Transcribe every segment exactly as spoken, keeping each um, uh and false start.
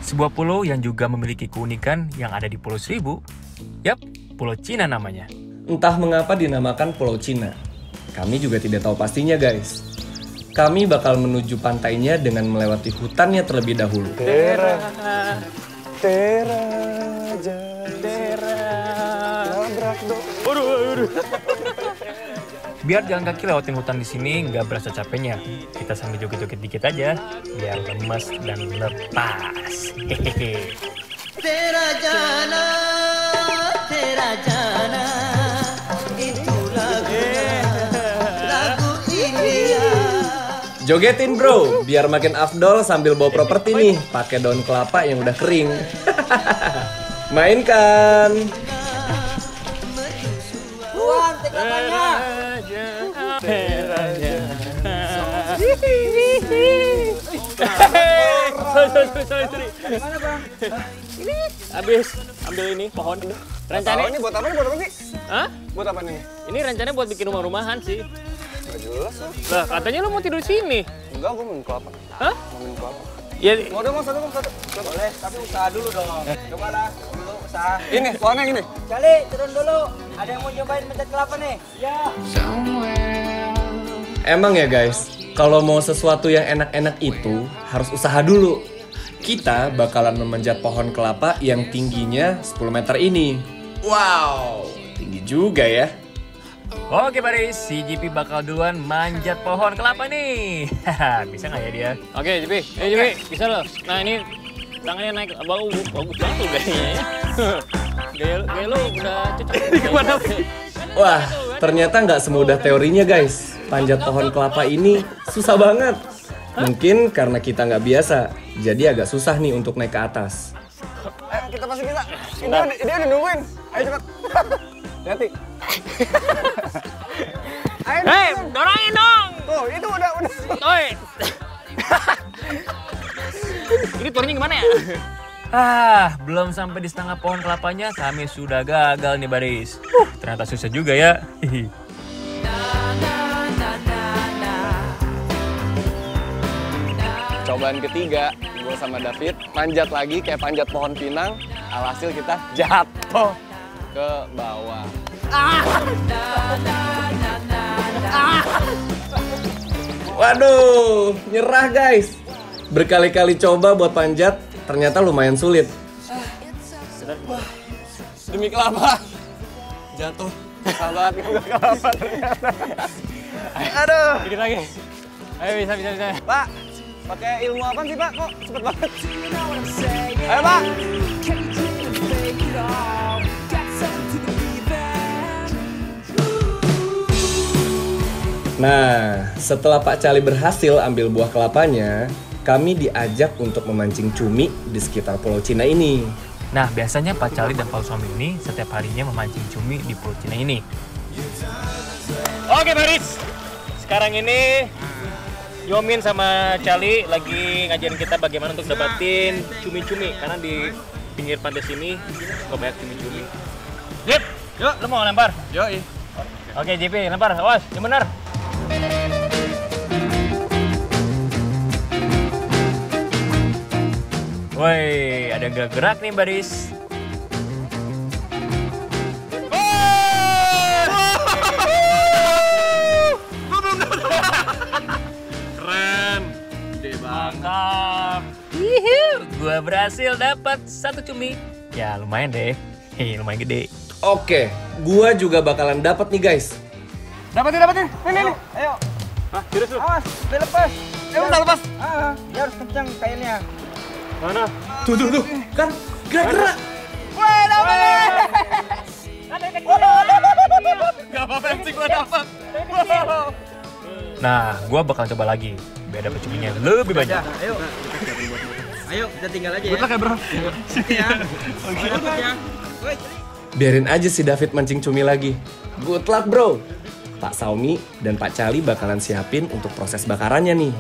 Sebuah pulau yang juga memiliki keunikan yang ada di Pulau Seribu. Yap, Pulau Cina namanya. Entah mengapa dinamakan Pulau Cina. Kami juga tidak tahu pastinya guys. Kami bakal menuju pantainya dengan melewati hutannya terlebih dahulu. Tera, tera, tera, labrak dong. Waduh, waduh. Biar jalan kaki lewatin hutan di sini nggak berasa capeknya. Kita sambil joget-joget dikit aja, biar lemas dan lepas. Hehehe. Tera jana, tera jana, itu lagu, lagu India. Jogetin bro, biar makin afdol sambil bawa properti nih, pakai daun kelapa yang udah kering. Mainkan. Buan, tegapannya. Sorry, sorry, sorry, sorry. Mana bang? Ini habis ambil ini pohon. Rencananya ini buat apa nih? Buat apa sih? Hah? Buat apa nih? Ini rencananya buat bikin rumah-rumahan sih. Gak jelas lah. Lah, katanya lu mau tidur sini. Enggak, gue minum kelapa. Hah? Mau minum kelapa. Ya, Mau dong, mau satu, mau satu. Boleh, tapi usaha dulu dong. Coba lah, dulu usaha. Ini, pohonnya gini. Cali, turun dulu. Ada yang mau cobain mencet kelapa nih? Ya. Emang ya guys, kalau mau sesuatu yang enak-enak itu harus usaha dulu. Kita bakalan memanjat pohon kelapa yang tingginya sepuluh meter ini. Wow, tinggi juga ya. Oke Baris, si J P bakal duluan manjat pohon kelapa nih. Haha, bisa nggak ya dia? oke, J P. Eh, J P, bisa loh. Nah, ini tangannya naik. Bagus, bagus banget tuh gayanya ya. Gaya, gaya lu udah cocok. Gimana? Wah, ternyata nggak semudah teorinya guys. Panjat pohon kelapa ini susah banget. Mungkin karena kita nggak biasa, jadi agak susah nih untuk naik ke atas. Ayo, kita pasti bisa. Ini dia, dia udah nungguin. Ayo cepat. Hati. Ayo, Hei, dorongin dong. tuh, itu udah, udah. Oi. Ini turunnya gimana ya? Ah, belum sampai di setengah pohon kelapanya, kami sudah gagal nih Baris. Uh, ternyata susah juga ya. Hihi. Cobaan ketiga, gue sama David manjat lagi kayak panjat pohon pinang. Alhasil kita jatuh ke bawah. Waduh, nyerah guys. Berkali-kali coba buat panjat, ternyata lumayan sulit. Demi kelapa. Jatuh. Sahabat, gue kelapa ternyata. Aduh. Dikit lagi. Ayo, bisa, bisa, bisa. Pak, pakai ilmu apa sih Pak? Kok cepet banget? Ayo Pak. Nah, setelah Pak Cali berhasil ambil buah kelapanya, kami diajak untuk memancing cumi di sekitar Pulau Cina ini. Nah, biasanya Pak Cali dan Pak Suami ini setiap harinya memancing cumi di Pulau Cina ini. Oke, Baris. Sekarang ini Yomin sama Cali lagi ngajarin kita bagaimana untuk dapatin cumi-cumi. Karena di pinggir pantai sini nggak banyak cumi-cumi. Yep, yuk, lu mau lempar? Yoi. Oke, J P, lempar. Awas, yang benar. Woi, ada yang gerak-gerak nih Baris. Keren. Gede banget. Mantap. Yuhu, gua berhasil dapat satu cumi. Ya lumayan deh. Hei, lumayan gede. Oke, gua juga bakalan dapat nih guys. Dapatin, dapatin. Nih, nih, nih. Ayo. Hah, serius lu? Awas, udah lepas. Eh, udah lepas. Ah, dia harus kencang kainnya. Mana? Tuh, tuh, tuh. Kan gerak-gerak. Wih, dapat. Gak apa-apa yang sih gue dapat. Nah, gua bakal coba lagi. Biar dapet cuminya lebih banyak. Ayo. Ayo, kita tinggal aja ya. Good luck ya bro. Ya. Oke. Ya. Woi, Biarin aja si David mancing cumi lagi. Good luck bro. Pak Saumi dan Pak Cali bakalan siapin untuk proses bakarannya nih.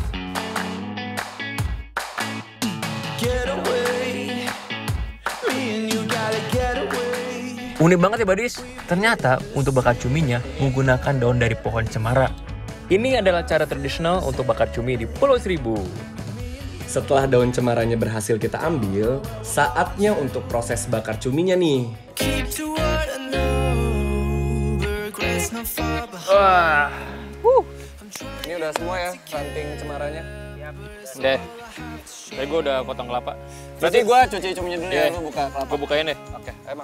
Unik banget ya Badis. Ternyata untuk bakar cuminya menggunakan daun dari pohon cemara. Ini adalah cara tradisional untuk bakar cumi di Pulau Seribu. setelah daun cemaranya berhasil kita ambil, saatnya untuk proses bakar cuminya nih. Wah. Wuh. Ini udah semua ya ranting cemaranya. Udah. Tadi gue udah potong kelapa. Berarti gue cuci cuminya dulu Iya. ya, lu buka kelapa. Gue bukain deh. Oke, emang.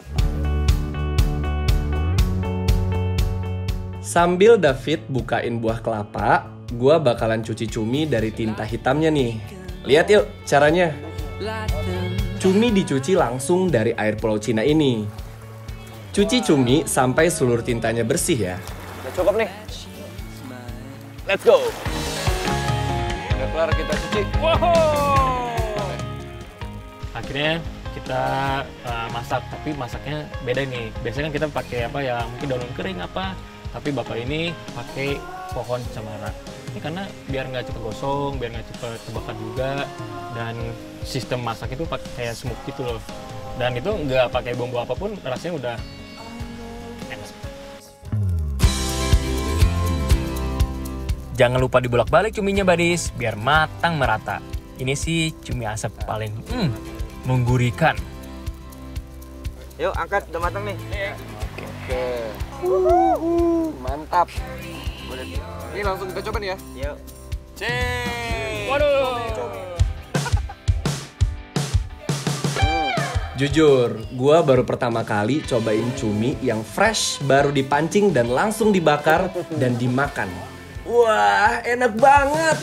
Sambil David bukain buah kelapa, gua bakalan cuci cumi dari tinta hitamnya nih. Lihat yuk caranya. Cumi dicuci langsung dari air Pulau Cina ini. Cuci cumi sampai seluruh tintanya bersih ya. Udah cukup nih. Let's go. Udah kelar kita cuci. Wow. Akhirnya kita uh, masak, tapi masaknya beda nih. Biasanya kan kita pakai apa ya, mungkin daun kering apa. Tapi bapak ini pakai pohon cemara. Ini karena biar nggak cepet gosong, biar nggak cepet kebakar juga, dan sistem masak itu pakai kayak smoke gitu loh. Dan itu nggak pakai bumbu apapun, rasanya udah enak. Jangan lupa dibolak-balik cuminya, badis, biar matang merata. Ini sih cumi asap paling hmm, menggurihkan. Yuk angkat, udah matang nih. Oke. Wuhu, mantap. Ini langsung kita coba nih ya. Yuk. Cek. Waduh. Jujur, gua baru pertama kali cobain cumi yang fresh, baru dipancing dan langsung dibakar dan dimakan. Wah, enak banget.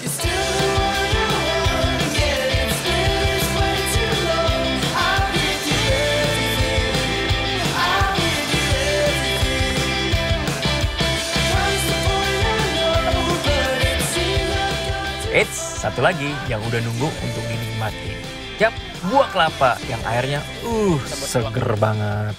Eits, satu lagi yang udah nunggu untuk dinikmati. Yap, buah kelapa yang airnya uh seger banget.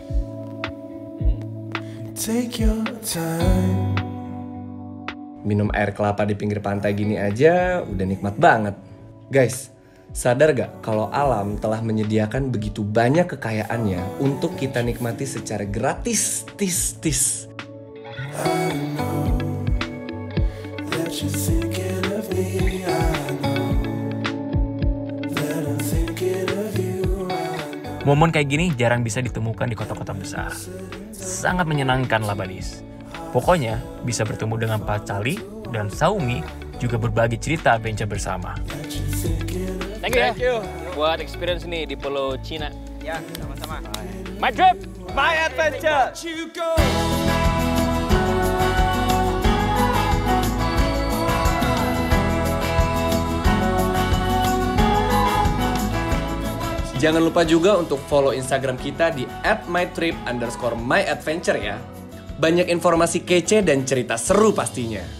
Take your time. Minum air kelapa di pinggir pantai gini aja udah nikmat banget. Guys, sadar gak kalau alam telah menyediakan begitu banyak kekayaannya untuk kita nikmati secara gratis, tis, tis. I know that you're thinking of me. I know that I'm thinking of you. I know. Momen kayak gini jarang bisa ditemukan di kota-kota besar. Sangat menyenangkan lah, badis. Pokoknya bisa bertemu dengan Pak Cali dan Saumi, juga berbagi cerita adventure bersama. Thank you, Thank you buat experience nih di Pulau Cina. Ya, sama-sama. My trip, My adventure. You go. Jangan lupa juga untuk follow Instagram kita di at mytrip underscore myadventure ya. Banyak informasi kece dan cerita seru pastinya.